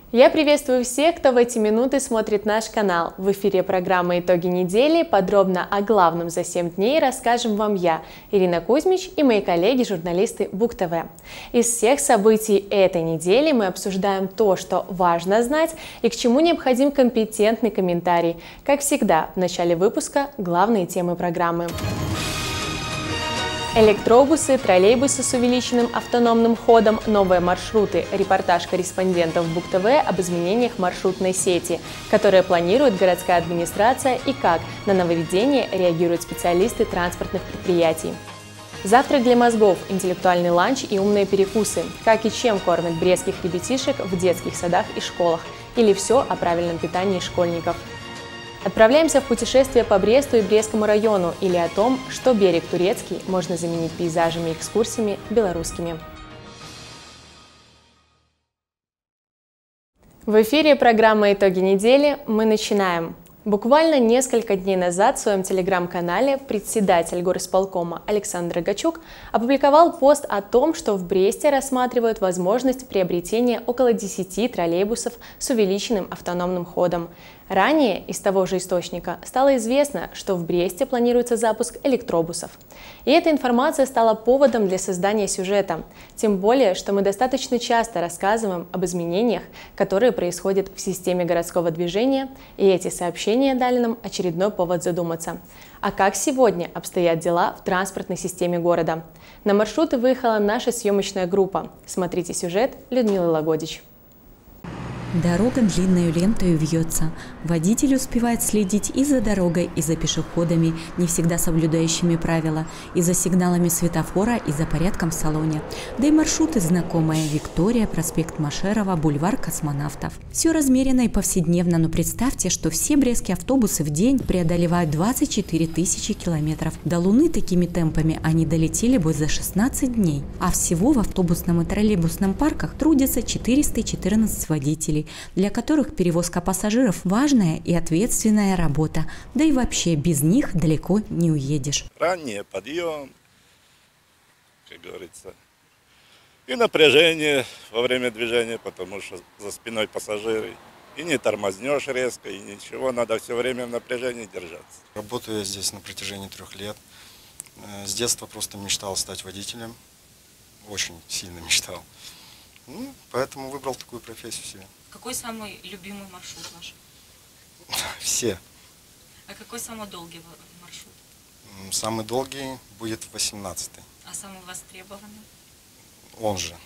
Я приветствую всех, кто в эти минуты смотрит наш канал. В эфире программа «Итоги недели». Подробно о главном за 7 дней расскажем вам я, Ирина Кузьмич, и мои коллеги-журналисты БуК-ТВ. Из всех событий этой недели мы обсуждаем то, что важно знать и к чему необходим компетентный комментарий. Как всегда, в начале выпуска главные темы программы. Электробусы, троллейбусы с увеличенным автономным ходом, новые маршруты, репортаж корреспондентов БуК-ТВ об изменениях маршрутной сети, которые планирует городская администрация и как на нововведения реагируют специалисты транспортных предприятий. Завтрак для мозгов, интеллектуальный ланч и умные перекусы, как и чем кормят брестских ребятишек в детских садах и школах, или все о правильном питании школьников. Отправляемся в путешествие по Бресту и Брестскому району или о том, что берег турецкий можно заменить пейзажами и экскурсиями белорусскими. В эфире программа «Итоги недели». Мы начинаем. Буквально несколько дней назад в своем телеграм-канале председатель горисполкома Александр Рогачук опубликовал пост о том, что в Бресте рассматривают возможность приобретения около 10 троллейбусов с увеличенным автономным ходом. Ранее из того же источника стало известно, что в Бресте планируется запуск электробусов. И эта информация стала поводом для создания сюжета. Тем более, что мы достаточно часто рассказываем об изменениях, которые происходят в системе городского движения, и эти сообщения дали нам очередной повод задуматься. А как сегодня обстоят дела в транспортной системе города? На маршруты выехала наша съемочная группа. Смотрите сюжет Людмилы Лагодич. Дорога длинной лентой вьется. Водитель успевает следить и за дорогой, и за пешеходами, не всегда соблюдающими правила, и за сигналами светофора, и за порядком в салоне. Да и маршруты знакомые: Виктория, проспект Машерова, бульвар Космонавтов. Все размеренно и повседневно, но представьте, что все брестские автобусы в день преодолевают 24 тысячи километров. До Луны такими темпами они долетели бы за 16 дней. А всего в автобусном и троллейбусном парках трудятся 414 водителей, для которых перевозка пассажиров – важная и ответственная работа. Да и вообще без них далеко не уедешь. Ранний подъем, как говорится, и напряжение во время движения, потому что за спиной пассажиры. И не тормознешь резко, и ничего, надо все время в напряжении держаться. Работаю я здесь на протяжении 3 лет. С детства просто мечтал стать водителем. Очень сильно мечтал. Поэтому выбрал такую профессию себе. Какой самый любимый маршрут ваш? Все. А какой самый долгий маршрут? Самый долгий будет 18-й. А самый востребованный? Он же.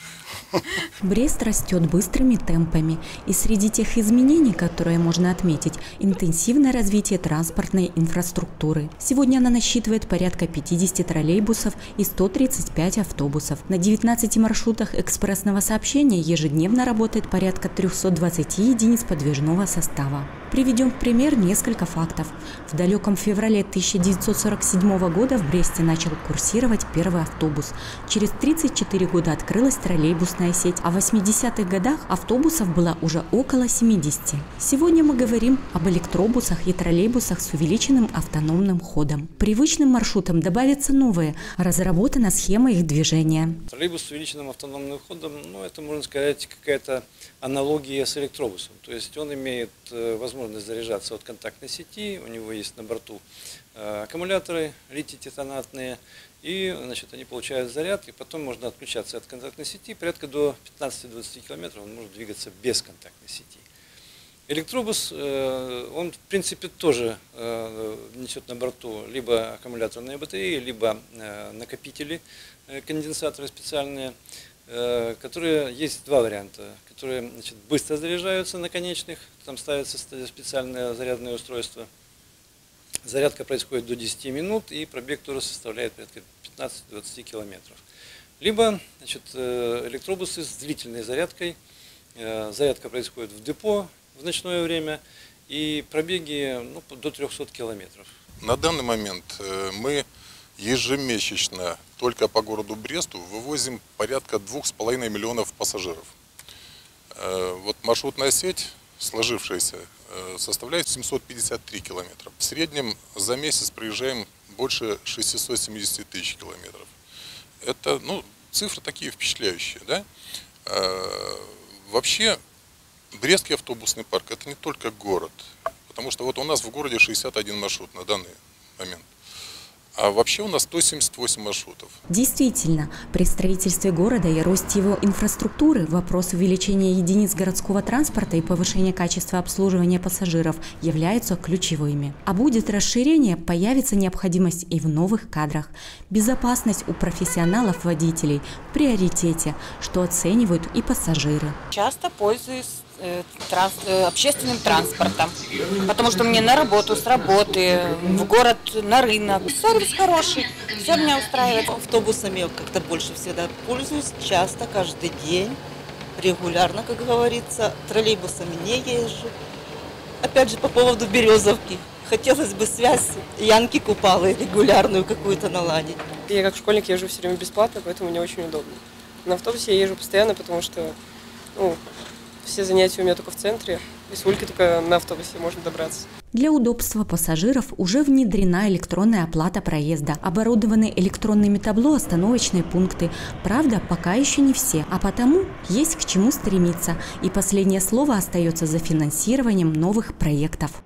Брест растет быстрыми темпами, и среди тех изменений, которые можно отметить, интенсивное развитие транспортной инфраструктуры. Сегодня она насчитывает порядка 50 троллейбусов и 135 автобусов. На 19 маршрутах экспрессного сообщения ежедневно работает порядка 320 единиц подвижного состава. Приведем в пример несколько фактов. В далеком феврале 1947 года в Бресте начал курсировать первый автобус. Через 34 года открылась троллейбусная сеть, а в 80-х годах автобусов было уже около 70. Сегодня мы говорим об электробусах и троллейбусах с увеличенным автономным ходом. Привычным маршрутам добавятся новые, разработана схема их движения. Троллейбус с увеличенным автономным ходом, это, можно сказать, какая-то аналогия с электробусом. То есть он имеет возможность заряжаться от контактной сети, у него есть на борту аккумуляторы литий-титанатные, и они получают заряд, и потом можно отключаться от контактной сети. Порядка до 15-20 километров он может двигаться без контактной сети. Электробус, он в принципе тоже несет на борту либо аккумуляторные батареи, либо накопители, конденсаторы специальные, которые есть два варианта, которые быстро заряжаются на конечных, там ставится специальное зарядное устройство. Зарядка происходит до 10 минут, и пробег тоже составляет порядка 15-20 километров. Либо электробусы с длительной зарядкой. Зарядка происходит в депо в ночное время, и пробеги до 300 километров. На данный момент мы ежемесячно только по городу Бресту вывозим порядка 2,5 миллионов пассажиров. Вот маршрутная сеть, сложившаяся, составляет 753 километра. В среднем за месяц проезжаем больше 670 тысяч километров. Это, цифры такие впечатляющие, да? Вообще, Брестский автобусный парк – это не только город, потому что вот у нас в городе 61 маршрут на данный момент. А вообще у нас 178 маршрутов. Действительно, при строительстве города и росте его инфраструктуры вопрос увеличения единиц городского транспорта и повышения качества обслуживания пассажиров являются ключевыми. А будет расширение, появится необходимость и в новых кадрах. Безопасность у профессионалов-водителей в приоритете, что оценивают и пассажиры. Часто пользуюсь общественным транспортом, потому что мне на работу, с работы, в город, на рынок. Сервис хороший, все меня устраивает. Автобусами как-то больше всегда пользуюсь, часто, каждый день, регулярно, как говорится. Троллейбусами не езжу. Опять же, по поводу Березовки. Хотелось бы связь Янки-Купалы регулярную какую-то наладить. Я как школьник езжу все время бесплатно, поэтому мне очень удобно. На автобусе я езжу постоянно, потому что все занятия у меня только в центре, и с Ульки только на автобусе можно добраться. Для удобства пассажиров уже внедрена электронная оплата проезда. Оборудованы электронными табло остановочные пункты. Правда, пока еще не все, а потому есть к чему стремиться. И последнее слово остается за финансированием новых проектов.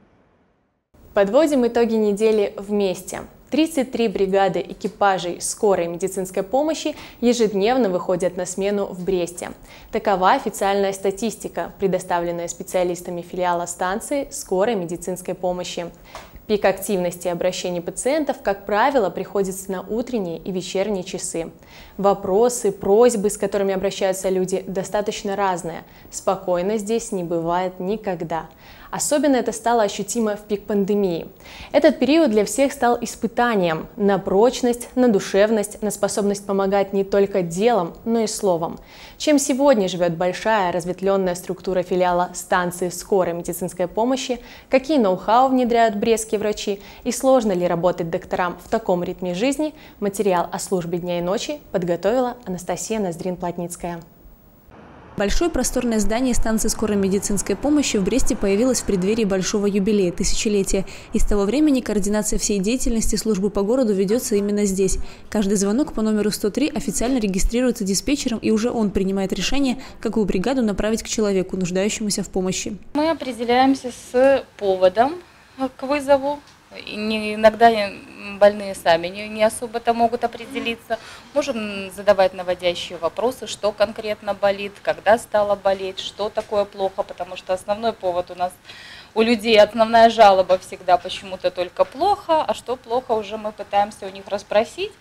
Подводим итоги недели вместе. 33 бригады экипажей скорой медицинской помощи ежедневно выходят на смену в Бресте. Такова официальная статистика, предоставленная специалистами филиала станции скорой медицинской помощи. Пик активности обращений пациентов, как правило, приходится на утренние и вечерние часы. Вопросы, просьбы, с которыми обращаются люди, достаточно разные. Спокойно здесь не бывает никогда. Особенно это стало ощутимо в пик пандемии. Этот период для всех стал испытанием на прочность, на душевность, на способность помогать не только делом, но и словом. Чем сегодня живет большая разветвленная структура филиала станции скорой медицинской помощи, какие ноу-хау внедряют брестские врачи и сложно ли работать докторам в таком ритме жизни, материал о службе дня и ночи подготовила Анастасия Ноздрин-Плотницкая. Большое просторное здание станции скорой медицинской помощи в Бресте появилось в преддверии большого юбилея, тысячелетия. И с того времени координация всей деятельности службы по городу ведется именно здесь. Каждый звонок по номеру 103 официально регистрируется диспетчером, и уже он принимает решение, какую бригаду направить к человеку, нуждающемуся в помощи. Мы определяемся с поводом к вызову. Иногда больные сами не особо-то могут определиться. Можем задавать наводящие вопросы, что конкретно болит, когда стало болеть, что такое плохо, потому что основной повод у нас, у людей, основная жалоба всегда почему-то только плохо, а что плохо уже мы пытаемся у них расспросить.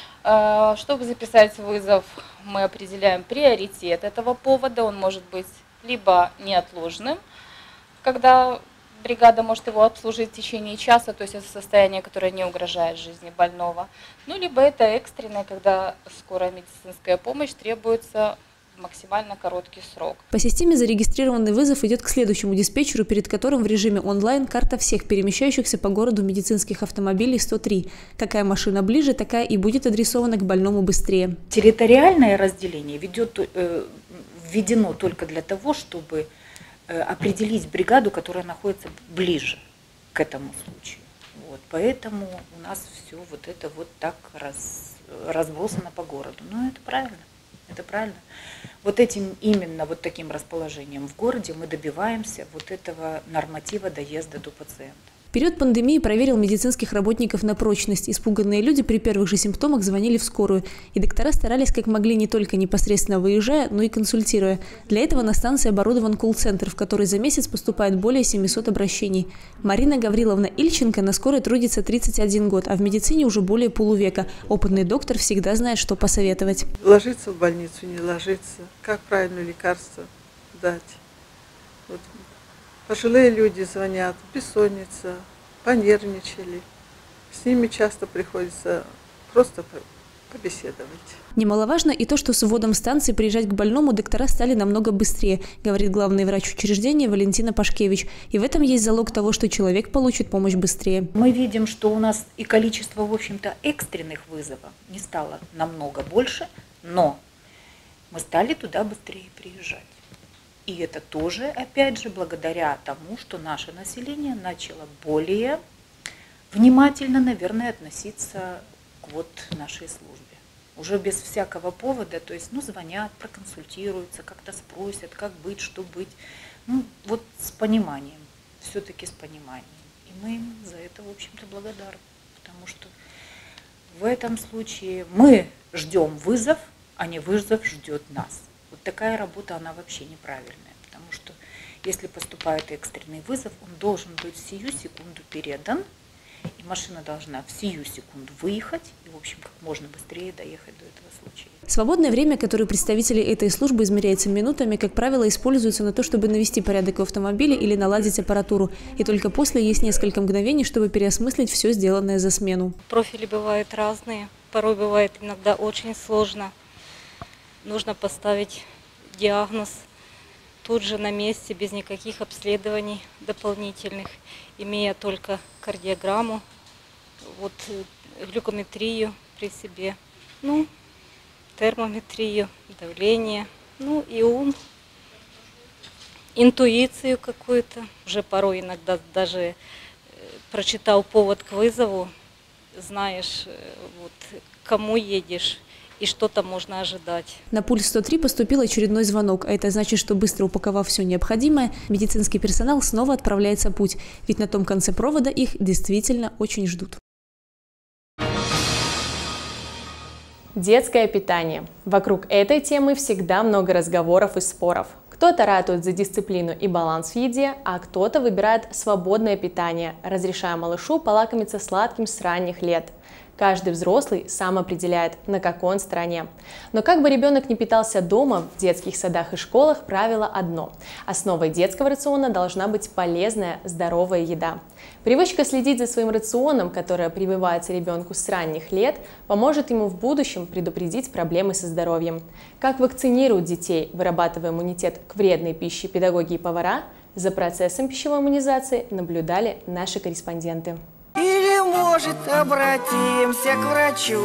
Чтобы записать вызов, мы определяем приоритет этого повода, он может быть либо неотложным, когда бригада может его обслужить в течение часа, то есть это состояние, которое не угрожает жизни больного. Ну, либо это экстренное, когда скорая медицинская помощь требуется в максимально короткий срок. По системе зарегистрированный вызов идет к следующему диспетчеру, перед которым в режиме онлайн карта всех перемещающихся по городу медицинских автомобилей 103. Какая машина ближе, такая и будет адресована к больному быстрее. Территориальное разделение введено только для того, чтобы определить бригаду, которая находится ближе к этому случаю. Вот, поэтому у нас все вот это вот так разбросано по городу. Но это правильно, это правильно. Вот этим именно вот таким расположением в городе мы добиваемся вот этого норматива доезда до пациента. В период пандемии проверил медицинских работников на прочность. Испуганные люди при первых же симптомах звонили в скорую. И доктора старались как могли не только непосредственно выезжая, но и консультируя. Для этого на станции оборудован колл-центр, в который за месяц поступает более 700 обращений. Марина Гавриловна Ильченко на скорой трудится 31 год, а в медицине уже более полувека. Опытный доктор всегда знает, что посоветовать. Ложиться в больницу, не ложиться. Как правильно лекарство дать. Вот. Пожилые люди звонят, бессонница, понервничали. С ними часто приходится просто побеседовать. Немаловажно и то, что с вводом станции приезжать к больному доктора стали намного быстрее, говорит главный врач учреждения Валентина Пашкевич. И в этом есть залог того, что человек получит помощь быстрее. Мы видим, что у нас и количество, в общем-то, экстренных вызовов не стало намного больше, но мы стали туда быстрее приезжать. И это тоже, опять же, благодаря тому, что наше население начало более внимательно, наверное, относиться к вот нашей службе. уже без всякого повода, то есть, звонят, проконсультируются, как-то спросят, как быть, что быть. Вот с пониманием, все-таки с пониманием. И мы им за это, в общем-то, благодарны, потому что в этом случае мы ждем вызов, а не вызов ждет нас. Вот такая работа, она вообще неправильная, потому что если поступает экстренный вызов, он должен быть в сию секунду передан, и машина должна в сию секунду выехать и, в общем, как можно быстрее доехать до этого случая. Свободное время, которое представители этой службы измеряется минутами, как правило, используется на то, чтобы навести порядок в автомобиле или наладить аппаратуру. И только после есть несколько мгновений, чтобы переосмыслить все сделанное за смену. Профили бывают разные, порой бывает иногда очень сложно. Нужно поставить диагноз тут же на месте, без никаких обследований дополнительных, имея только кардиограмму, глюкометрию при себе, термометрию, давление, и ум, интуицию какую-то. Уже порой иногда даже прочитал повод к вызову, знаешь, кому едешь и что там можно ожидать. На пульс 103 поступил очередной звонок, а это значит, что быстро упаковав все необходимое, медицинский персонал снова отправляется в путь, ведь на том конце провода их действительно очень ждут. Детское питание. Вокруг этой темы всегда много разговоров и споров. Кто-то ратует за дисциплину и баланс в еде, а кто-то выбирает свободное питание, разрешая малышу полакомиться сладким с ранних лет. Каждый взрослый сам определяет, на какой он стороне. Но как бы ребенок не питался дома, в детских садах и школах правило одно. Основой детского рациона должна быть полезная, здоровая еда. Привычка следить за своим рационом, которая прививается ребенку с ранних лет, поможет ему в будущем предупредить проблемы со здоровьем. Как вакцинируют детей, вырабатывая иммунитет к вредной пище педагоги и повара, за процессом пищевой иммунизации наблюдали наши корреспонденты. Или, может, обратимся к врачу?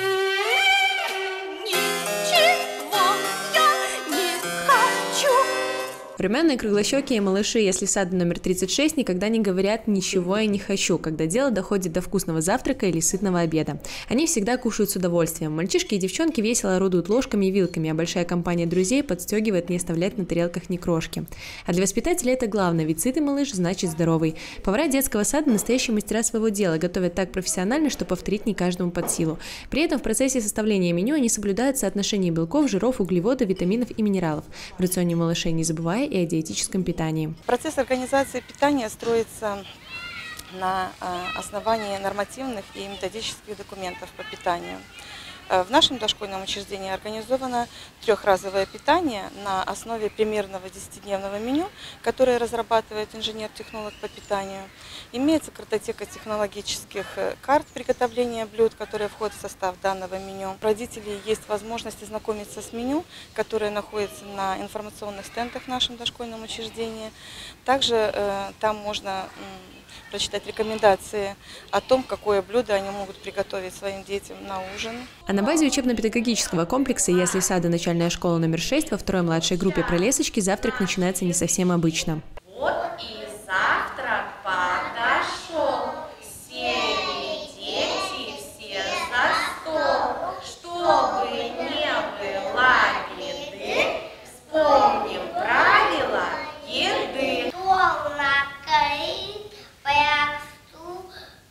Румяные круглощекие малыши, если сада номер 36, никогда не говорят «ничего я не хочу», когда дело доходит до вкусного завтрака или сытного обеда. Они всегда кушают с удовольствием. Мальчишки и девчонки весело орудуют ложками и вилками, а большая компания друзей подстегивает не оставлять на тарелках ни крошки. А для воспитателя это главное, ведь сытый малыш значит здоровый. Повара детского сада – настоящие мастера своего дела, готовят так профессионально, что повторить не каждому под силу. При этом в процессе составления меню они соблюдают соотношение белков, жиров, углеводов, витаминов и минералов. В рационе малышей не забывая и о диетическом питании. Процесс организации питания строится на основании нормативных и методических документов по питанию. В нашем дошкольном учреждении организовано трехразовое питание на основе примерного 10-дневного меню, которое разрабатывает инженер-технолог по питанию. Имеется картотека технологических карт приготовления блюд, которые входят в состав данного меню. У родителей есть возможность ознакомиться с меню, которое находится на информационных стендах в нашем дошкольном учреждении. Также там можно прочитать рекомендации о том, какое блюдо они могут приготовить своим детям на ужин. А на базе учебно-педагогического комплекса «Ясли сада» начальная школа номер 6 во второй младшей группе «Пролесочки» завтрак начинается не совсем обычно. Вот и завтрак подошел. Сели дети все за стол. Чтобы не было беды, вспомним правила еды. Стол накрыт, столу.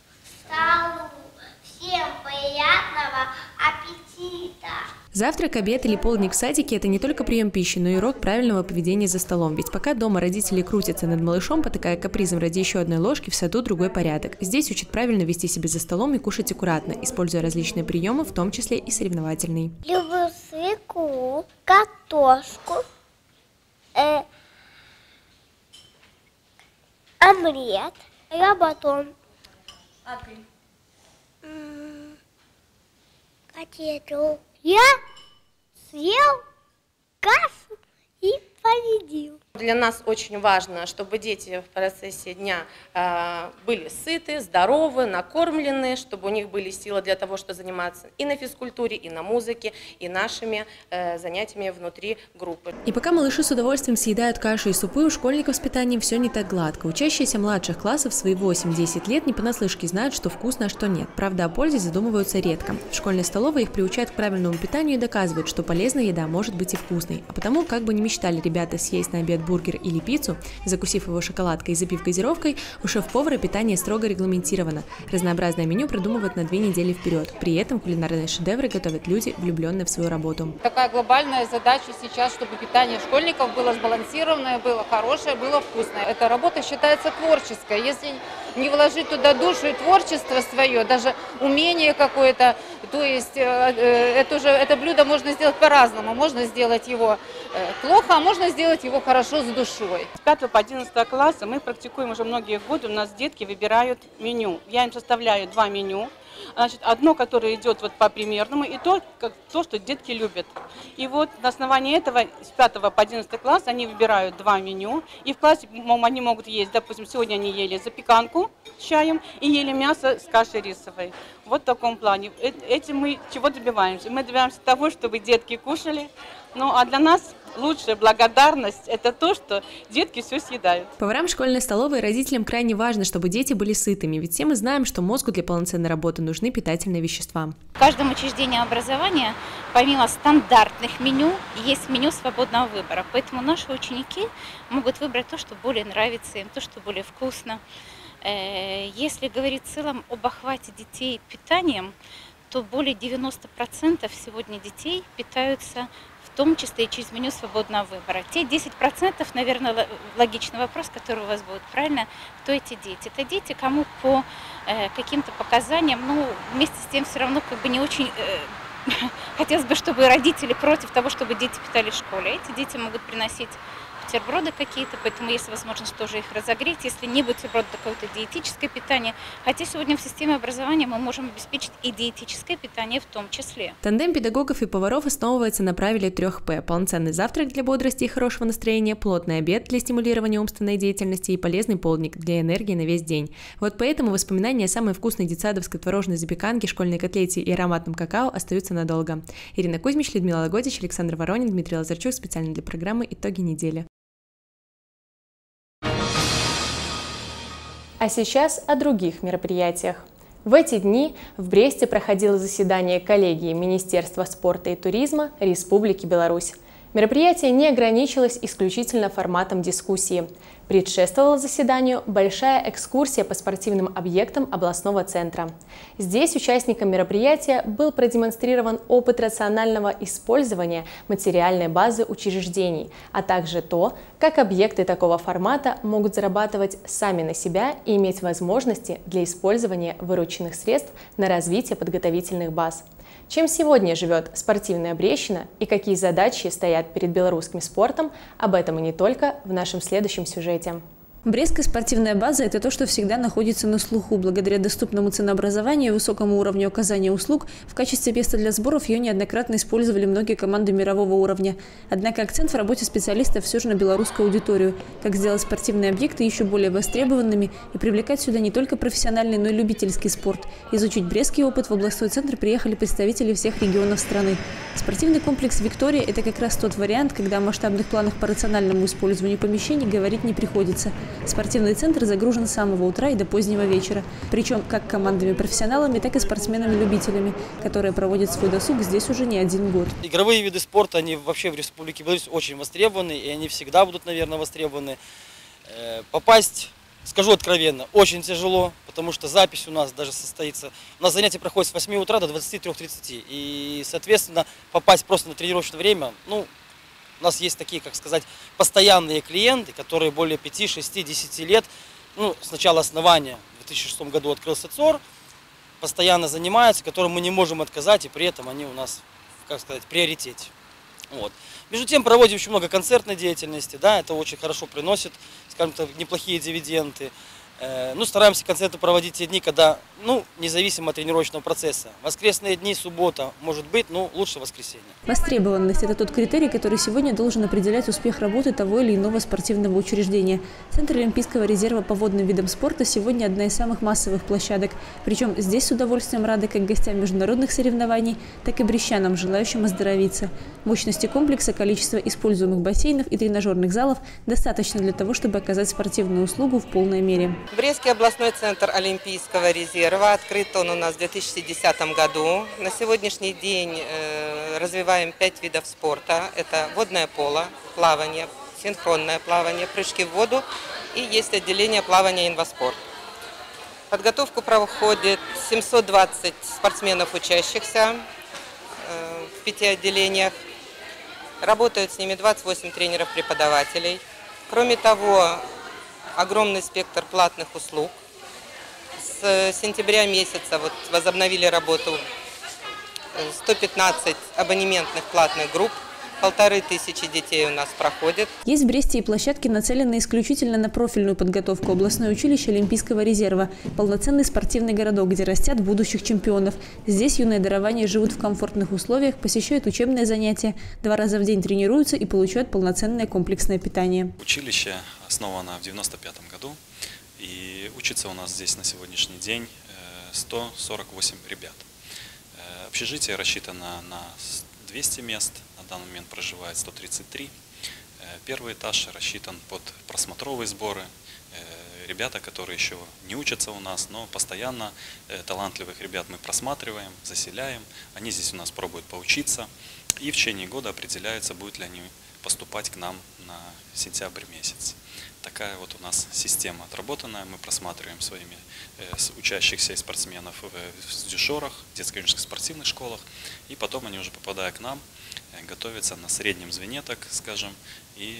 Всем приятного аппетита! Завтрак, обед или полдник в садике – это не только прием пищи, но и урок правильного поведения за столом. Ведь пока дома родители крутятся над малышом, потакая капризом ради еще одной ложки, в саду другой порядок. Здесь учат правильно вести себя за столом и кушать аккуратно, используя различные приемы, в том числе и соревновательный. Люблю свеклу, картошку, омлет, батон. А ты? Котлету. Я съел кашу и победил. Для нас очень важно, чтобы дети в процессе дня были сыты, здоровы, накормлены, чтобы у них были силы для того, чтобы заниматься и на физкультуре, и на музыке, и нашими занятиями внутри группы. И пока малыши с удовольствием съедают кашу и супы, у школьников с питанием все не так гладко. Учащиеся младших классов в свои 8-10 лет не понаслышке знают, что вкусно, а что нет. Правда, о пользе задумываются редко. В школьной столовой их приучают к правильному питанию и доказывают, что полезная еда может быть и вкусной. А потому, как бы ни мечтали ребята съесть на обед бургер или пиццу, закусив его шоколадкой и запив газировкой, у шеф-повара питание строго регламентировано. Разнообразное меню продумывают на 2 недели вперед. При этом кулинарные шедевры готовят люди, влюбленные в свою работу. Такая глобальная задача сейчас, чтобы питание школьников было сбалансированное, было хорошее, было вкусное. Эта работа считается творческой. Если не вложить туда душу и творчество свое, даже умение какое-то, то есть это блюдо можно сделать по-разному. Можно сделать его плохо, а можно сделать его хорошо с душой. С 5 по 11 класса мы практикуем уже многие годы. У нас детки выбирают меню. Я им составляю 2 меню. Значит, одно, которое идет вот по примерному, и то, что детки любят. И вот на основании этого с 5 по 11 класс они выбирают 2 меню. И в классе они могут есть, допустим, сегодня они ели запеканку с чаем и ели мясо с кашей рисовой. Вот в таком плане. Этим мы чего добиваемся? Мы добиваемся того, чтобы детки кушали. Ну а для нас лучшая благодарность – это то, что детки все съедают. Поварам школьной столовой и родителям крайне важно, чтобы дети были сытыми, ведь все мы знаем, что мозгу для полноценной работы нужны питательные вещества. В каждом учреждении образования, помимо стандартных меню, есть меню свободного выбора. Поэтому наши ученики могут выбрать то, что более нравится им, то, что более вкусно. Если говорить в целом об охвате детей питанием, то более 90% сегодня детей питаются в том числе и через меню свободного выбора. Те 10%, наверное, логичный вопрос, который у вас будет, правильно, кто эти дети? Это дети, кому по каким-то показаниям, ну, вместе с тем все равно как бы не очень... Хотелось бы, чтобы родители против того, чтобы дети питались в школе. Эти дети могут приносить бутерброды какие-то, поэтому есть возможность тоже их разогреть. Если не бутерброд, то какое-то диетическое питание. Хотя сегодня в системе образования мы можем обеспечить и диетическое питание в том числе. Тандем педагогов и поваров основывается на правиле 3П. Полноценный завтрак для бодрости и хорошего настроения, плотный обед для стимулирования умственной деятельности и полезный полдник для энергии на весь день. Вот поэтому воспоминания о самой вкусной детсадовской творожной запеканке, школьной котлете и ароматном какао остаются надолго. Ирина Кузьмич, Людмила Лагодич, Александр Воронин, Дмитрий Лазарчук специально для программы «Итоги недели». А сейчас о других мероприятиях. В эти дни в Бресте проходило заседание коллегии Министерства спорта и туризма Республики Беларусь. Мероприятие не ограничилось исключительно форматом дискуссии. Предшествовала заседанию большая экскурсия по спортивным объектам областного центра. Здесь участникам мероприятия был продемонстрирован опыт рационального использования материальной базы учреждений, а также то, как объекты такого формата могут зарабатывать сами на себя и иметь возможности для использования вырученных средств на развитие подготовительных баз. Чем сегодня живет спортивная Брещина и какие задачи стоят перед белорусским спортом, об этом и не только в нашем следующем сюжете. Брестская спортивная база – это то, что всегда находится на слуху. Благодаря доступному ценообразованию и высокому уровню оказания услуг, в качестве места для сборов ее неоднократно использовали многие команды мирового уровня. Однако акцент в работе специалистов все же на белорусскую аудиторию. Как сделать спортивные объекты еще более востребованными и привлекать сюда не только профессиональный, но и любительский спорт. Изучить брестский опыт в областной центр приехали представители всех регионов страны. Спортивный комплекс «Виктория» – это как раз тот вариант, когда о масштабных планах по рациональному использованию помещений говорить не приходится. Спортивный центр загружен с самого утра и до позднего вечера. Причем как командами-профессионалами, так и спортсменами-любителями, которые проводят свой досуг здесь уже не 1 год. Игровые виды спорта, они вообще в Республике Беларусь очень востребованы, и они всегда будут, наверное, востребованы. Попасть, скажу откровенно, очень тяжело, потому что запись у нас даже состоится. У нас занятия проходят с 8 утра до 23:30. И, соответственно, попасть просто на тренировочное время, ну, у нас есть такие, как сказать, постоянные клиенты, которые более 5, 6, 10 лет, ну, с начала основания, в 2006 году открылся ЦОР, постоянно занимаются, которым мы не можем отказать, и при этом они у нас, как сказать, в приоритете. Вот. Между тем проводим очень много концертной деятельности, да, это очень хорошо приносит, скажем так, неплохие дивиденды. Ну, стараемся концерты проводить те дни, когда, ну, независимо от тренировочного процесса. Воскресные дни, суббота, может быть, но лучше воскресенье. Востребованность – это тот критерий, который сегодня должен определять успех работы того или иного спортивного учреждения. Центр Олимпийского резерва по водным видам спорта сегодня одна из самых массовых площадок. Причем здесь с удовольствием рады как гостям международных соревнований, так и брестчанам, желающим оздоровиться. Мощности комплекса, количество используемых бассейнов и тренажерных залов достаточно для того, чтобы оказать спортивную услугу в полной мере. Брестский областной центр Олимпийского резерва. Открыт он у нас в 2010 году. На сегодняшний день развиваем 5 видов спорта. Это водное поло, плавание, синхронное плавание, прыжки в воду и есть отделение плавания инваспорт. Подготовку проходит 720 спортсменов, учащихся в 5 отделениях. Работают с ними 28 тренеров-преподавателей. Кроме того, огромный спектр платных услуг. С сентября месяца возобновили работу 115 абонементных платных групп. 1500 детей у нас проходит. Есть в Бресте и площадки, нацеленные исключительно на профильную подготовку. Областное училище Олимпийского резерва. Полноценный спортивный городок, где растят будущих чемпионов. Здесь юные дарования живут в комфортных условиях, посещают учебные занятия, 2 раза в день тренируются и получают полноценное комплексное питание. Училище основано в 1995 году. И учится у нас здесь на сегодняшний день 148 ребят. Общежитие рассчитано на 200 мест. На данный момент проживает 133. Первый этаж рассчитан под просмотровые сборы. Ребята, которые еще не учатся у нас, но постоянно талантливых ребят мы просматриваем, заселяем. Они здесь у нас пробуют поучиться. И в течение года определяется, будут ли они поступать к нам на сентябрь месяц. Такая вот у нас система отработанная. Мы просматриваем своими учащихся и спортсменов в дюшорах, детско-юношеских спортивных школах. И потом они уже, попадая к нам, готовятся на среднем звене, так скажем, и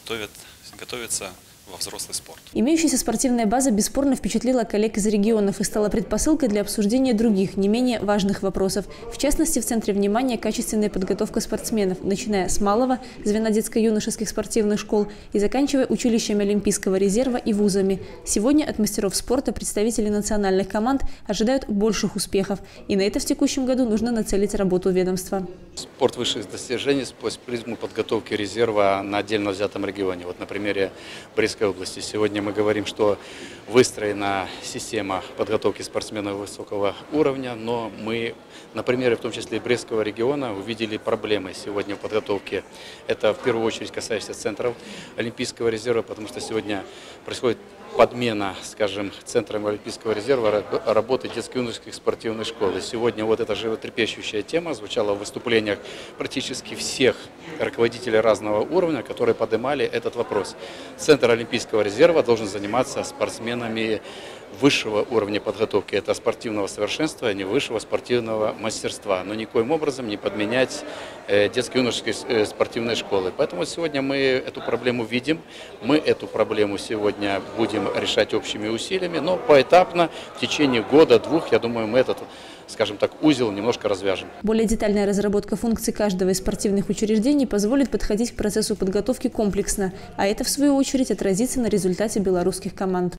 готовятся во взрослый спорт. Имеющаяся спортивная база бесспорно впечатлила коллег из регионов и стала предпосылкой для обсуждения других, не менее важных вопросов. В частности, в центре внимания качественная подготовка спортсменов, начиная с малого звена детско-юношеских спортивных школ и заканчивая училищами Олимпийского резерва и вузами. Сегодня от мастеров спорта представители национальных команд ожидают больших успехов. И на это в текущем году нужно нацелить работу ведомства. Спорт высших достижений сквозь призму подготовки резерва на отдельно взятом регионе. Вот на примере Брестской области. Сегодня мы говорим, что выстроена система подготовки спортсменов высокого уровня, но мы на примере в том числе Брестского региона увидели проблемы сегодня в подготовке. Это в первую очередь касается центров Олимпийского резерва, потому что сегодня происходит подмена, скажем, центром Олимпийского резерва работы детско-юношеских спортивных школ. И сегодня вот эта животрепещущая тема звучала в выступлениях практически всех руководителей разного уровня, которые поднимали этот вопрос. Центр Олимпийского резерва должен заниматься спортсменами высшего уровня подготовки. Это спортивного совершенствования, высшего спортивного мастерства. Но никоим образом не подменять детско-юношеские спортивные школы. Поэтому сегодня мы эту проблему видим. Мы эту проблему сегодня будем решать общими усилиями. Но поэтапно, в течение года-двух, я думаю, мы этот, скажем так, узел немножко развяжем. Более детальная разработка функций каждого из спортивных учреждений позволит подходить к процессу подготовки комплексно. А это, в свою очередь, отразится на результате белорусских команд.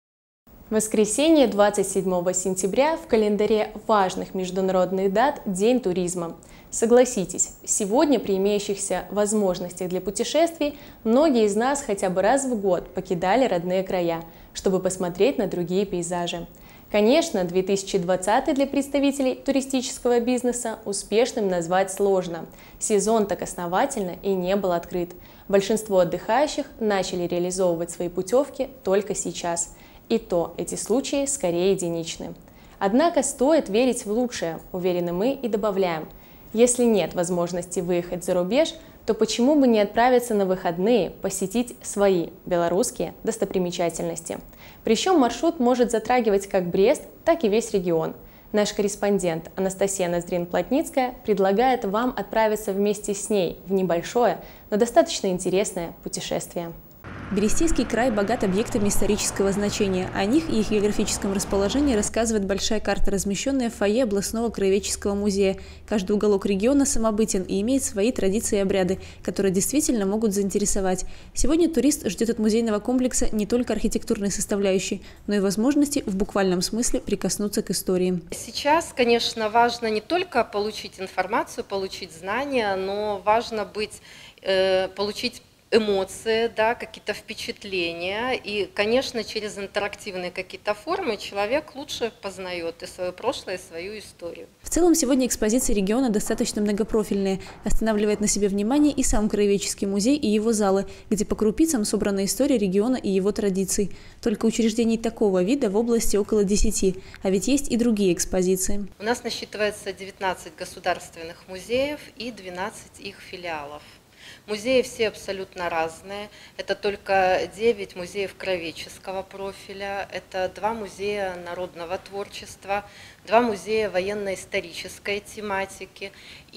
Воскресенье, 27 сентября, в календаре важных международных дат День туризма. Согласитесь, сегодня при имеющихся возможностях для путешествий многие из нас хотя бы раз в год покидали родные края, чтобы посмотреть на другие пейзажи. Конечно, 2020 для представителей туристического бизнеса успешным назвать сложно. Сезон так основательно и не был открыт. Большинство отдыхающих начали реализовывать свои путевки только сейчас. И то эти случаи скорее единичны. Однако стоит верить в лучшее, уверены мы и добавляем. Если нет возможности выехать за рубеж, то почему бы не отправиться на выходные посетить свои белорусские достопримечательности? Причем маршрут может затрагивать как Брест, так и весь регион. Наш корреспондент Анастасия Ноздрин-Плотницкая предлагает вам отправиться вместе с ней в небольшое, но достаточно интересное путешествие. Берестейский край богат объектами исторического значения. О них и их географическом расположении рассказывает большая карта, размещенная в фойе областного краеведческого музея. Каждый уголок региона самобытен и имеет свои традиции и обряды, которые действительно могут заинтересовать. Сегодня турист ждет от музейного комплекса не только архитектурной составляющей, но и возможности в буквальном смысле прикоснуться к истории. Сейчас, конечно, важно не только получить информацию, получить знания, но важно получить эмоции, да, какие-то впечатления. И, конечно, через интерактивные какие-то формы человек лучше познает и свое прошлое, и свою историю. В целом, сегодня экспозиции региона достаточно многопрофильные. Останавливает на себе внимание и сам краеведческий музей и его залы, где по крупицам собрана история региона и его традиций. Только учреждений такого вида в области около 10, а ведь есть и другие экспозиции. У нас насчитывается 19 государственных музеев и 12 их филиалов. Музеи все абсолютно разные. Это только 9 музеев краеведческого профиля, это 2 музея народного творчества, 2 музея военно-исторической тематики.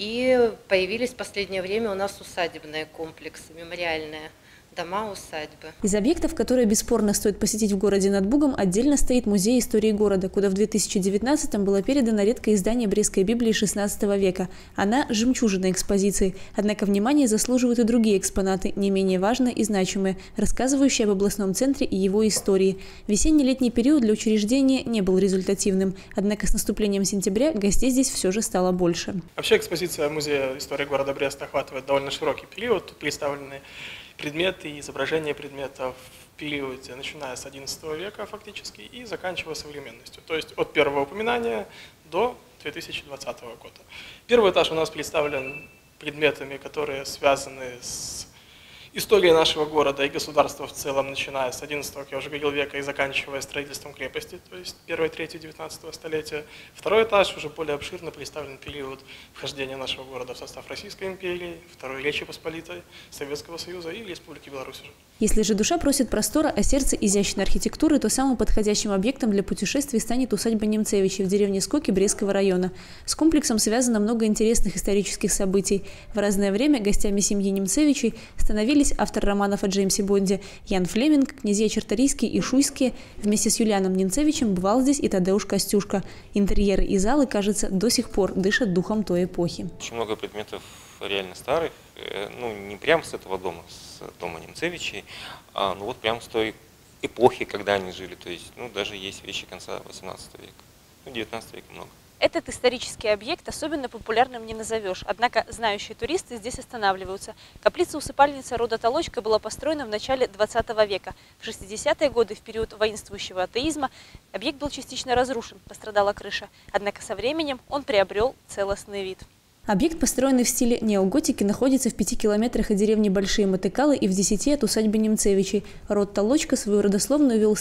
И появились в последнее время у нас усадебные комплексы, мемориальные дома-усадьбы. Из объектов, которые бесспорно стоит посетить в городе над Бугом, отдельно стоит музей истории города, куда в 2019-м было передано редкое издание Брестской Библии XVI века. Она – жемчужина экспозиции. Однако внимание заслуживают и другие экспонаты, не менее важные и значимые, рассказывающие об областном центре и его истории. Весенне-летний период для учреждения не был результативным. Однако с наступлением сентября гостей здесь все же стало больше. Вообще экспозиция Музея истории города Бреста охватывает довольно широкий период. Тут представлены предметы и изображения предметов в периоде, начиная с XI века фактически и заканчивая современностью. То есть от первого упоминания до 2020 года. Первый этаж у нас представлен предметами, которые связаны с историей нашего города и государства в целом, начиная с XI, как я уже говорил, века и заканчивая строительством крепости, то есть 1-3 XIX столетия. Второй этаж уже более обширно представлен период вхождения нашего города в состав Российской империи, Второй Речи Посполитой, Советского Союза и Республики Беларусь. Если же душа просит простора, а сердце изящной архитектуры, то самым подходящим объектом для путешествий станет усадьба Немцевичей в деревне Скоки Брестского района. С комплексом связано много интересных исторических событий. В разное время гостями семьи Немцевичей становились автор романов о Джеймсе Бонде Ян Флеминг, князья Черторийские и Шуйские. Вместе с Юлианом Немцевичем бывал здесь и Тадеуш Костюшка. Интерьеры и залы, кажется, до сих пор дышат духом той эпохи. Очень много предметов реально старых, ну не прямо с этого дома, с дома Немцевичей, а ну вот прямо с той эпохи, когда они жили. То есть, ну даже есть вещи конца 18 века, ну 19 века много. Этот исторический объект особенно популярным не назовешь, однако знающие туристы здесь останавливаются. Каплица-усыпальница рода Толочка была построена в начале 20 века. В 60-е годы, в период воинствующего атеизма, объект был частично разрушен, пострадала крыша. Однако со временем он приобрел целостный вид. Объект, построенный в стиле неоготики, находится в 5 километрах от деревни Большие Мотыкалы и в 10 от усадьбы Немцевичей. Род Толочка свою родословную вел с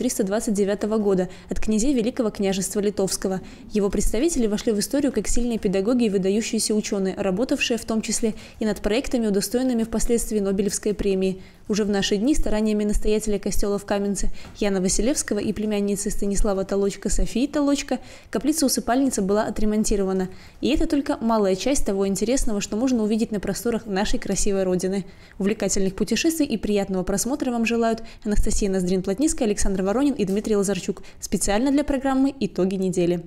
1329 года от князей Великого княжества Литовского. Его представители вошли в историю как сильные педагоги и выдающиеся ученые, работавшие в том числе и над проектами, удостоенными впоследствии Нобелевской премии. Уже в наши дни стараниями настоятеля костела в Каменце Яна Василевского и племянницы Станислава Толочка Софии Толочка каплица-усыпальница была отремонтирована. И это только малая часть того интересного, что можно увидеть на просторах нашей красивой родины. Увлекательных путешествий и приятного просмотра вам желают Анастасия Ноздрин-Плотницкая, Александр Воронин и Дмитрий Лазарчук. Специально для программы «Итоги недели».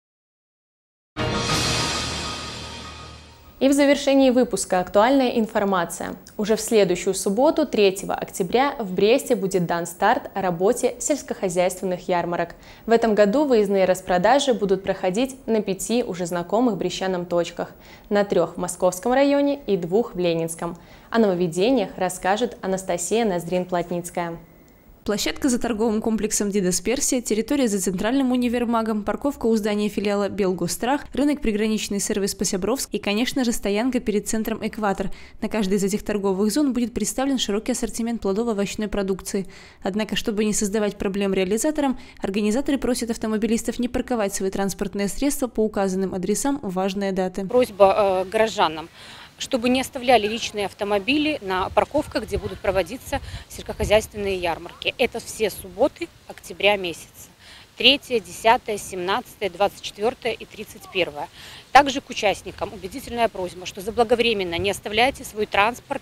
И в завершении выпуска актуальная информация. Уже в следующую субботу, 3 октября, в Бресте будет дан старт о работе сельскохозяйственных ярмарок. В этом году выездные распродажи будут проходить на 5 уже знакомых брестчанам точках, на 3 в Московском районе и 2 в Ленинском. О нововведениях расскажет Анастасия Ноздрин-Плотницкая. Площадка за торговым комплексом «Дидас Персия», территория за центральным универмагом, парковка у здания филиала «Белгострах», рынок приграничный сервис Посябровск и, конечно же, стоянка перед центром «Экватор». На каждой из этих торговых зон будет представлен широкий ассортимент плодово-овощной продукции. Однако, чтобы не создавать проблем реализаторам, организаторы просят автомобилистов не парковать свои транспортные средства по указанным адресам в важные даты. Просьба горожанам, чтобы не оставляли личные автомобили на парковках, где будут проводиться сельскохозяйственные ярмарки. Это все субботы октября месяца. 3, 10, 17, 24 и 31. Также к участникам убедительная просьба, что заблаговременно не оставляйте свой транспорт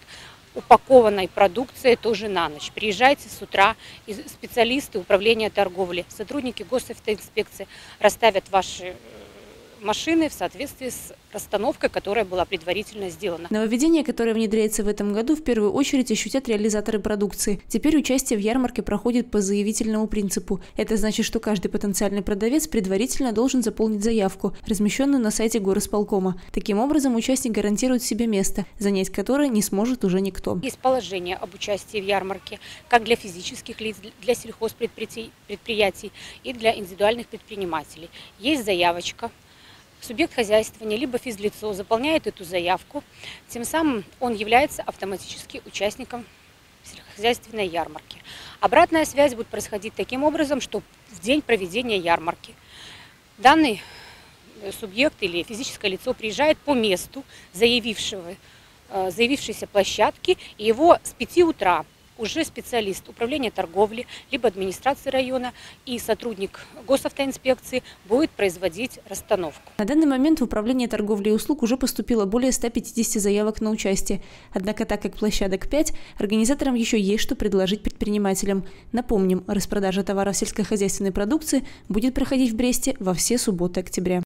упакованной продукцией тоже на ночь. Приезжайте с утра, и специалисты управления торговли, сотрудники госавтоинспекции расставят ваши машины в соответствии с расстановкой, которая была предварительно сделана. Нововведение, которое внедряется в этом году, в первую очередь ощутят реализаторы продукции. Теперь участие в ярмарке проходит по заявительному принципу. Это значит, что каждый потенциальный продавец предварительно должен заполнить заявку, размещенную на сайте горисполкома. Таким образом, участник гарантирует себе место, занять которое не сможет уже никто. Есть положение об участии в ярмарке как для физических лиц, для сельхозпредприятий и для индивидуальных предпринимателей. Есть заявочка. Субъект хозяйствования либо физлицо заполняет эту заявку, тем самым он является автоматически участником сельскохозяйственной ярмарки. Обратная связь будет происходить таким образом, что в день проведения ярмарки данный субъект или физическое лицо приезжает по месту заявившейся площадки, и его с 5 утра уже специалист управления торговли, либо администрации района и сотрудник госавтоинспекции будет производить расстановку. На данный момент в Управление торговли и услуг уже поступило более 150 заявок на участие. Однако, так как площадок 5, организаторам еще есть что предложить предпринимателям. Напомним, распродажа товаров сельскохозяйственной продукции будет проходить в Бресте во все субботы октября.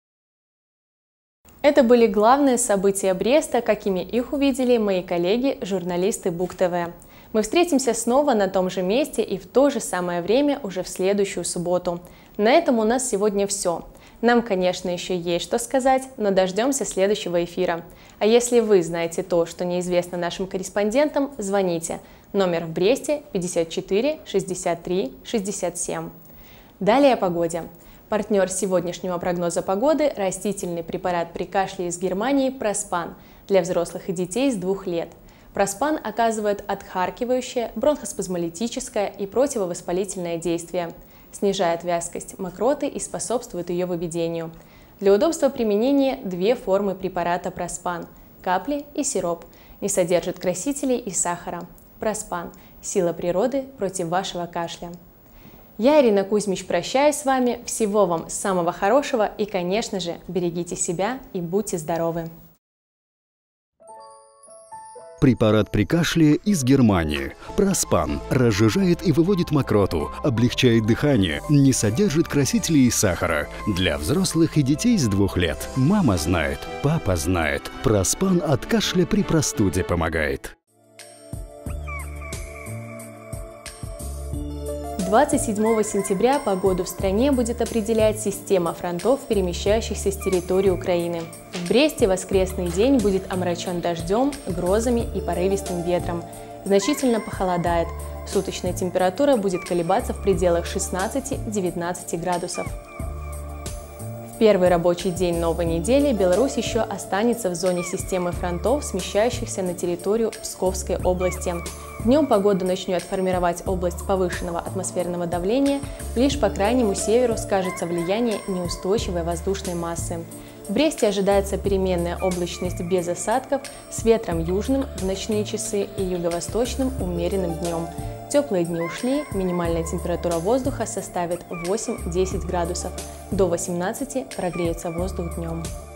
Это были главные события Бреста, какими их увидели мои коллеги, журналисты БугТV. Мы встретимся снова на том же месте и в то же самое время уже в следующую субботу. На этом у нас сегодня все. Нам, конечно, еще есть что сказать, но дождемся следующего эфира. А если вы знаете то, что неизвестно нашим корреспондентам, звоните. Номер в Бресте 54 63 67. Далее о погоде. Партнер сегодняшнего прогноза погоды – растительный препарат при кашле из Германии «Проспан» для взрослых и детей с 2 лет. Проспан оказывает отхаркивающее, бронхоспазмолитическое и противовоспалительное действие, снижает вязкость мокроты и способствует ее выведению. Для удобства применения 2 формы препарата Проспан – капли и сироп, не содержит красителей и сахара. Проспан – сила природы против вашего кашля. Я, Ирина Кузьмич, прощаюсь с вами. Всего вам самого хорошего и, конечно же, берегите себя и будьте здоровы. Препарат при кашле из Германии. Проспан разжижает и выводит мокроту, облегчает дыхание, не содержит красителей и сахара. Для взрослых и детей с 2 лет. Мама знает, папа знает. Проспан от кашля при простуде помогает. 27 сентября погоду в стране будет определять система фронтов, перемещающихся с территории Украины. В Бресте воскресный день будет омрачен дождем, грозами и порывистым ветром. Значительно похолодает. Суточная температура будет колебаться в пределах 16-19 градусов. В первый рабочий день новой недели Беларусь еще останется в зоне системы фронтов, смещающихся на территорию Псковской области. Днем погода начнет формировать область повышенного атмосферного давления, лишь по крайнему северу скажется влияние неустойчивой воздушной массы. В Бресте ожидается переменная облачность без осадков с ветром южным в ночные часы и юго-восточным умеренным днем. Теплые дни ушли, минимальная температура воздуха составит 8-10 градусов, до 18 прогреется воздух днем.